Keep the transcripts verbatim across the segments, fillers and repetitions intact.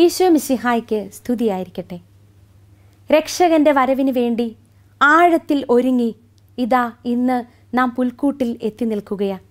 ഈശോ മിശിഹായ്ക്ക് സ്തുതിയായിരിക്കട്ടെ. രക്ഷകന്റെ വരവിന് വേണ്ടി ആഴത്തിൽ ഒരുങ്ങി ഇതാ ഇന്ന് നാം പുൽക്കൂട്ടിൽ എത്തി നിൽക്കുകയാണ്.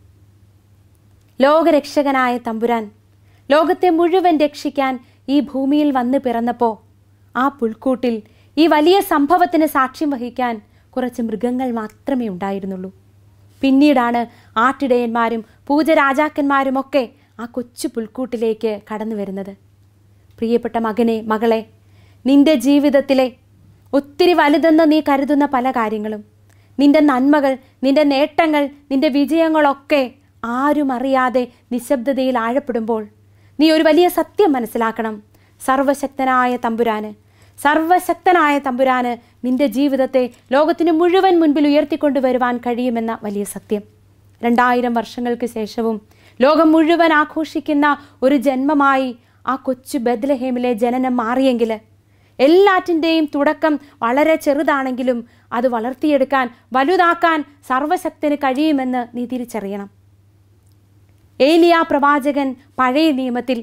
ലോകരക്ഷകനായ തമ്പുരാൻ ലോകത്തെ മുഴുവൻ രക്ഷിക്കാൻ ഈ ഭൂമിയിൽ വന്ന് പിറന്നപ്പോൾ ആ പുൽക്കൂട്ടിൽ ഈ വലിയ സംഭവത്തിന് സാക്ഷ്യം വഹിക്കാൻ കുറച്ച് മൃഗങ്ങൾ മാത്രമേ ഉണ്ടായിരുന്നുള്ളൂ. പിന്നീടാണ് ആട്ടിടയന്മാരും പൂജരാജാക്കന്മാരുമൊക്കെ ആ കൊച്ചു പുൽക്കൂട്ടിലേക്ക് കടന്നു വരുന്നത്. പ്രിയപ്പെട്ട മകനെ, മകളെ, നിന്റെ ജീവിതത്തിലെ ഒത്തിരി വലുതെന്ന് നീ കരുതുന്ന പല കാര്യങ്ങളും, നിന്റെ നന്മകൾ, നിന്റെ നേട്ടങ്ങൾ, നിന്റെ വിജയങ്ങളൊക്കെ ആരും അറിയാതെ നിശബ്ദതയിൽ ആഴപ്പെടുമ്പോൾ നീ ഒരു വലിയ സത്യം മനസ്സിലാക്കണം. സർവശക്തനായ തമ്പുരാന് സർവശക്തനായ തമ്പുരാന് നിന്റെ ജീവിതത്തെ ലോകത്തിന് മുഴുവൻ മുൻപിൽ ഉയർത്തിക്കൊണ്ടുവരുവാൻ കഴിയുമെന്ന വലിയ സത്യം. രണ്ടായിരം വർഷങ്ങൾക്ക് ശേഷവും ലോകം മുഴുവൻ ആഘോഷിക്കുന്ന ഒരു ജന്മമായി ആ കൊച്ചു ബെത്ലഹേമിലെ ജനനം മാറിയെങ്കിൽ എല്ലാറ്റിൻ്റെയും തുടക്കം വളരെ ചെറുതാണെങ്കിലും അത് വളർത്തിയെടുക്കാൻ, വലുതാക്കാൻ സർവശക്തന് കഴിയുമെന്ന് നീ തിരിച്ചറിയണം. ഏലിയ പ്രവാചകൻ പഴയ നിയമത്തിൽ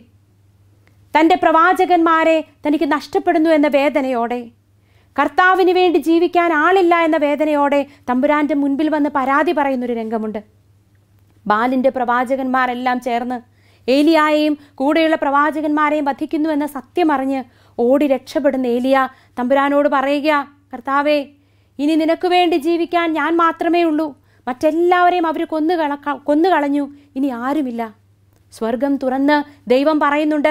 തൻ്റെ പ്രവാചകന്മാരെ തനിക്ക് നഷ്ടപ്പെടുന്നു എന്ന വേദനയോടെ, കർത്താവിന് വേണ്ടി ജീവിക്കാൻ ആളില്ല എന്ന വേദനയോടെ തമ്പുരാൻ്റെ മുൻപിൽ വന്ന് പരാതി പറയുന്നൊരു രംഗമുണ്ട്. ബാലിൻ്റെ പ്രവാചകന്മാരെല്ലാം ചേർന്ന് ഏലിയായെയും കൂടെയുള്ള പ്രവാചകന്മാരെയും വധിക്കുന്നു എന്ന സത്യമറിഞ്ഞ് ഓടി രക്ഷപ്പെടുന്ന ഏലിയ തമ്പുരാനോട് പറയുക, കർത്താവേ, ഇനി നിനക്ക് വേണ്ടി ജീവിക്കാൻ ഞാൻ മാത്രമേ ഉള്ളൂ, മറ്റെല്ലാവരെയും അവർ കൊന്നു കള കൊന്നു കളഞ്ഞു ഇനി ആരുമില്ല. സ്വർഗം തുറന്ന് ദൈവം പറയുന്നുണ്ട്,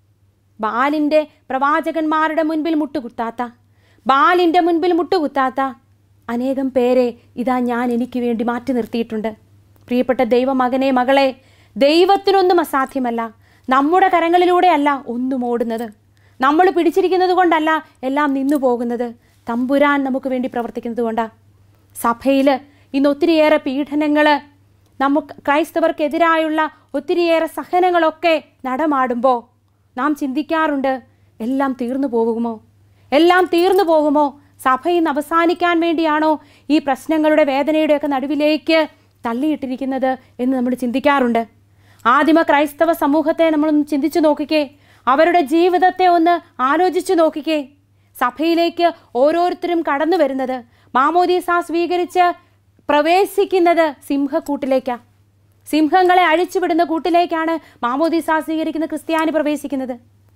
ബാലിൻ്റെ പ്രവാചകന്മാരുടെ മുൻപിൽ മുട്ടുകുത്താത്ത, ബാലിൻ്റെ മുൻപിൽ മുട്ടുകുത്താത്ത അനേകം പേരെ ഇതാ ഞാൻ എനിക്ക് വേണ്ടി മാറ്റി നിർത്തിയിട്ടുണ്ട്. പ്രിയപ്പെട്ട ദൈവമകനെ, മകളെ, ദൈവത്തിനൊന്നും അസാധ്യമല്ല. നമ്മുടെ കരങ്ങളിലൂടെയല്ല ഒന്നും ഓടുന്നത്, നമ്മൾ പിടിച്ചിരിക്കുന്നത് കൊണ്ടല്ല എല്ലാം നിന്നു പോകുന്നത്, തമ്പുരാൻ നമുക്ക് വേണ്ടി പ്രവർത്തിക്കുന്നത് കൊണ്ടാണ്. സഭയിൽ ഇന്ന് ഒത്തിരിയേറെ പീഡനങ്ങൾ, നമുക്ക് ക്രൈസ്തവർക്കെതിരായുള്ള ഒത്തിരിയേറെ സഹനങ്ങളൊക്കെ നടമാടുമ്പോൾ നാം ചിന്തിക്കാറുണ്ട്, എല്ലാം തീർന്നു പോകുമോ, എല്ലാം തീർന്നു പോകുമോ, സഭ ഇന്ന് അവസാനിക്കാൻ വേണ്ടിയാണോ ഈ പ്രശ്നങ്ങളുടെ വേദനയുടെയൊക്കെ നടുവിലേക്ക് തള്ളിയിട്ടിരിക്കുന്നത് എന്ന് നമ്മൾ ചിന്തിക്കാറുണ്ട്. ആദിമ ക്രൈസ്തവ സമൂഹത്തെ നമ്മളൊന്ന് ചിന്തിച്ചു നോക്കിക്കേ, അവരുടെ ജീവിതത്തെ ഒന്ന് ആലോചിച്ചു നോക്കിക്കേ. സഭയിലേക്ക് ഓരോരുത്തരും കടന്നു വരുന്നത്, മാമോദീസ സ്വീകരിച്ച് പ്രവേശിക്കുന്നത് സിംഹക്കൂട്ടിലേക്കാണ്. സിംഹങ്ങളെ അഴിച്ചുവിടുന്ന കൂട്ടിലേക്കാണ് മാമോദീസ സ്വീകരിക്കുന്ന ക്രിസ്ത്യാനി പ്രവേശിക്കുന്നത്.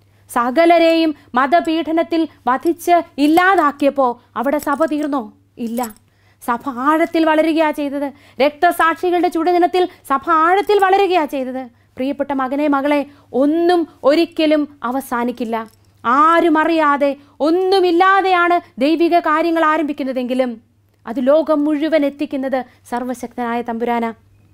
സകലരെയും മതപീഡനത്തിൽ വധിച്ച് ഇല്ലാതാക്കിയപ്പോൾ അവിടെ സഭ തീർന്നോ? ഇല്ല. സഭ ആഴത്തിൽ വളരുകയാണ് ചെയ്തത്. രക്തസാക്ഷികളുടെ ചുടുദിനത്തിൽ സഭ ആഴത്തിൽ വളരുകയാണ് ചെയ്തത്. പ്രിയപ്പെട്ട മകനെ, മകളെ, ഒന്നും ഒരിക്കലും അവസാനിക്കില്ല. ആരും അറിയാതെ ഒന്നുമില്ലാതെയാണ് ദൈവിക കാര്യങ്ങൾ ആരംഭിക്കുന്നതെങ്കിലും അത് ലോകം മുഴുവൻ എത്തിക്കുന്നത് സർവശക്തനായ തമ്പുരാന.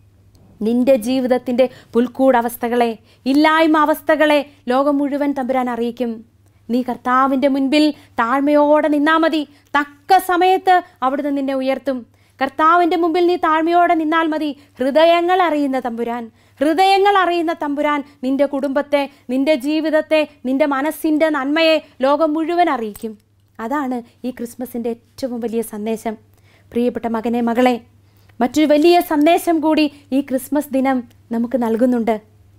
നിന്റെ ജീവിതത്തിൻ്റെ പുൽക്കൂടവസ്ഥകളെ, ഇല്ലായ്മ അവസ്ഥകളെ ലോകം മുഴുവൻ തമ്പുരാൻ അറിയിക്കും. നീ കർത്താവിൻ്റെ മുൻപിൽ താഴ്മയോടെ നിന്നാൽ മതി. തക്ക സമയത്ത് അവിടുന്ന് നിന്നെ ഉയർത്തും. കർത്താവിൻ്റെ മുമ്പിൽ നീ താഴ്മയോടെ നിന്നാൽ മതി. ഹൃദയങ്ങൾ അറിയുന്ന തമ്പുരാൻ, ഹൃദയങ്ങൾ അറിയുന്ന തമ്പുരാൻ നിന്റെ കുടുംബത്തെ, നിന്റെ ജീവിതത്തെ, നിന്റെ മനസ്സിൻ്റെ നന്മയെ ലോകം മുഴുവൻ അറിയിക്കും. അതാണ് ഈ ക്രിസ്മസിൻ്റെ ഏറ്റവും വലിയ സന്ദേശം. പ്രിയപ്പെട്ട മകനെ, മകളെ, മറ്റൊരു വലിയ സന്ദേശം കൂടി ഈ ക്രിസ്മസ് ദിനം നമുക്ക് നൽകുന്നുണ്ട്.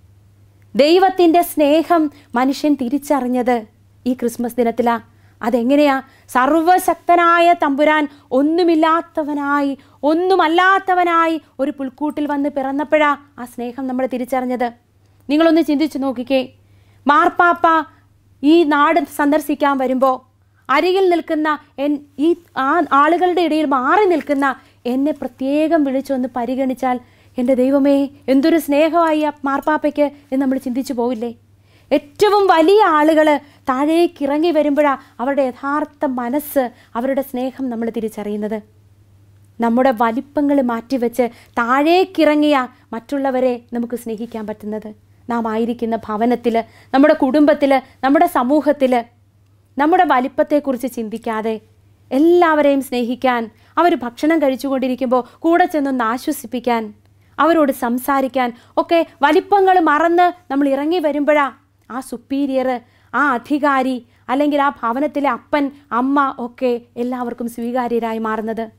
ദൈവത്തിൻ്റെ സ്നേഹം മനുഷ്യൻ തിരിച്ചറിഞ്ഞത് ഈ ക്രിസ്മസ് ദിനത്തിലാണ്. അതെങ്ങനെയാ? സർവശക്തനായ തമ്പുരാൻ ഒന്നുമില്ലാത്തവനായി, ഒന്നുമല്ലാത്തവനായി ഒരു പുൽക്കൂട്ടിൽ വന്ന് പിറന്നപ്പോഴാ ആ സ്നേഹം നമ്മൾ തിരിച്ചറിഞ്ഞത്. നിങ്ങളൊന്ന് ചിന്തിച്ചു നോക്കിക്കേ. മാർപ്പാപ്പ ഈ നാട് സന്ദർശിക്കാൻ വരുമ്പോൾ അരികിൽ നിൽക്കുന്ന എൻ ഈ ആ ആളുകളുടെ ഇടയിൽ മാറി നിൽക്കുന്ന എന്നെ പ്രത്യേകം വിളിച്ചൊന്ന് പരിഗണിച്ചാൽ, എൻ്റെ ദൈവമേ, എന്തൊരു സ്നേഹമായി ആ മാർപ്പാപ്പയ്ക്ക് എന്ന് നമ്മൾ ചിന്തിച്ചു പോവില്ലേ? ഏറ്റവും വലിയ ആളുകൾ താഴേക്ക് ഇറങ്ങി വരുമ്പോഴാണ് അവരുടെ യഥാർത്ഥ മനസ്സ്, അവരുടെ സ്നേഹം നമ്മൾ തിരിച്ചറിയുന്നത്. നമ്മുടെ വലിപ്പങ്ങൾ മാറ്റിവെച്ച് താഴേക്കിറങ്ങിയ മറ്റുള്ളവരെ നമുക്ക് സ്നേഹിക്കാൻ പറ്റുന്നത് നാം ആയിരിക്കുന്ന ഭവനത്തിൽ, നമ്മുടെ കുടുംബത്തിൽ, നമ്മുടെ സമൂഹത്തിൽ. നമ്മുടെ വലിപ്പത്തെക്കുറിച്ച് ചിന്തിക്കാതെ എല്ലാവരെയും സ്നേഹിക്കാൻ, അവർ ഭക്ഷണം കഴിച്ചുകൊണ്ടിരിക്കുമ്പോൾ കൂടെ ചെന്നൊന്ന് ആശ്വസിപ്പിക്കാൻ, അവരോട് സംസാരിക്കാൻ ഒക്കെ വലിപ്പങ്ങൾ മറന്ന് നമ്മൾ ഇറങ്ങി വരുമ്പോഴാണ് ആ സുപ്പീരിയർ, ആ അധികാരി, അല്ലെങ്കിൽ ആ ഭവനത്തിലെ അപ്പൻ, അമ്മ ഒക്കെ എല്ലാവർക്കും സ്വീകാര്യരായി മാറുന്നത്.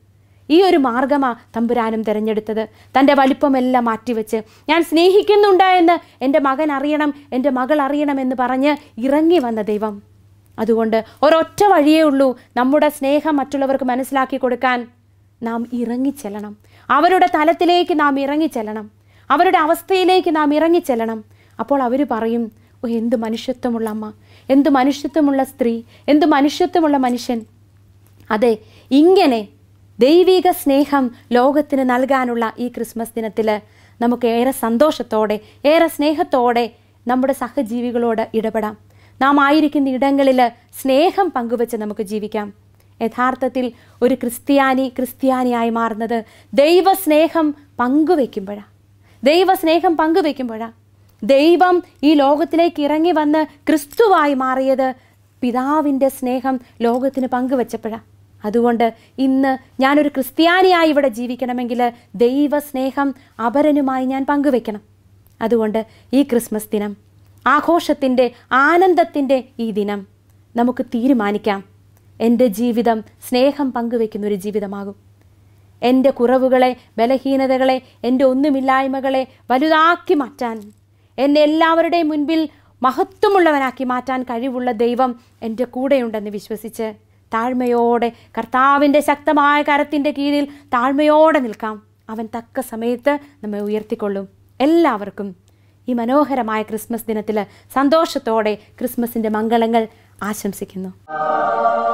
ഈ ഒരു മാർഗമാണ് തമ്പുരാനും തിരഞ്ഞെടുത്തത്. തൻ്റെ വലിപ്പമെല്ലാം മാറ്റിവെച്ച് ഞാൻ സ്നേഹിക്കുന്നുണ്ട് എന്ന് എൻ്റെ മകൻ അറിയണം, എൻ്റെ മകൾ അറിയണമെന്ന് പറഞ്ഞ് ഇറങ്ങി വന്ന ദൈവം. അതുകൊണ്ട് ഒരൊറ്റ വഴിയേ ഉള്ളൂ നമ്മുടെ സ്നേഹം മറ്റുള്ളവർക്ക് മനസ്സിലാക്കി കൊടുക്കാൻ. നാം ഇറങ്ങിച്ചെല്ലണം. അവരുടെ തലത്തിലേക്ക് നാം ഇറങ്ങിച്ചെല്ലണം. അവരുടെ അവസ്ഥയിലേക്ക് നാം ഇറങ്ങിച്ചെല്ലണം. അപ്പോൾ അവർ പറയും, ഓ എന്ത് മനുഷ്യത്വമുള്ള അമ്മ, എന്ത് മനുഷ്യത്വമുള്ള സ്ത്രീ, എന്ത് മനുഷ്യത്വമുള്ള മനുഷ്യൻ. അതെ, ഇങ്ങനെ ദൈവിക സ്നേഹം ലോകത്തിന് നൽകാനുള്ള ഈ ക്രിസ്മസ് ദിനത്തിൽ നമുക്ക് ഏറെ സന്തോഷത്തോടെ, ഏറെ സ്നേഹത്തോടെ നമ്മുടെ സഹജീവികളോട് ഇടപെടാം. നാം ആയിരിക്കുന്ന ഇടങ്ങളിൽ സ്നേഹം പങ്കുവെച്ച് നമുക്ക് ജീവിക്കാം. യഥാർത്ഥത്തിൽ ഒരു ക്രിസ്ത്യാനി ക്രിസ്ത്യാനിയായി മാറുന്നത് ദൈവസ്നേഹം പങ്കുവെക്കുമ്പോഴാണ്. ദൈവസ്നേഹം പങ്കുവെക്കുമ്പോഴാണ്. ദൈവം ഈ ലോകത്തിലേക്ക് ഇറങ്ങി വന്ന് ക്രിസ്തുവായി മാറിയത് പിതാവിൻ്റെ സ്നേഹം ലോകത്തിന് പങ്കുവെച്ചപ്പോഴാണ്. അതുകൊണ്ട് ഇന്ന് ഞാനൊരു ക്രിസ്ത്യാനിയായി ഇവിടെ ജീവിക്കണമെങ്കിൽ ദൈവസ്നേഹം അപരനുമായി ഞാൻ പങ്കുവെക്കണം. അതുകൊണ്ട് ഈ ക്രിസ്മസ് ദിനം, ആഘോഷത്തിൻ്റെ ആനന്ദത്തിൻ്റെ ഈ ദിനം നമുക്ക് തീരുമാനിക്കാം, എൻ്റെ ജീവിതം സ്നേഹം പങ്കുവെക്കുന്നൊരു ജീവിതമാകും. എൻ്റെ കുറവുകളെ, ബലഹീനതകളെ, എൻ്റെ ഒന്നുമില്ലായ്മകളെ വലുതാക്കി മാറ്റാൻ, എന്നെ എല്ലാവരുടെയും മുൻപിൽ മഹത്വമുള്ളവനാക്കി മാറ്റാൻ കഴിവുള്ള ദൈവം എൻ്റെ കൂടെയുണ്ടെന്ന് വിശ്വസിച്ച് താഴ്മയോടെ കർത്താവിൻ്റെ ശക്തമായ കരത്തിൻ്റെ കീഴിൽ താഴ്മയോടെ നിൽക്കാം. അവൻ തക്ക സമയത്ത് നമ്മെ ഉയർത്തിക്കൊള്ളും. എല്ലാവർക്കും ഈ മനോഹരമായ ക്രിസ്മസ് ദിനത്തിൽ സന്തോഷത്തോടെ ക്രിസ്മസിൻ്റെ മംഗളങ്ങൾ ആശംസിക്കുന്നു.